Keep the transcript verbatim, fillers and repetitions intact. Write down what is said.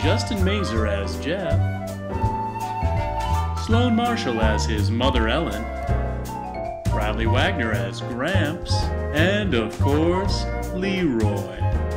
Justin Mazer as Jeff, Sloan Marshall as his mother Ellen, Riley Wagner as Gramps, and of course, Leroy.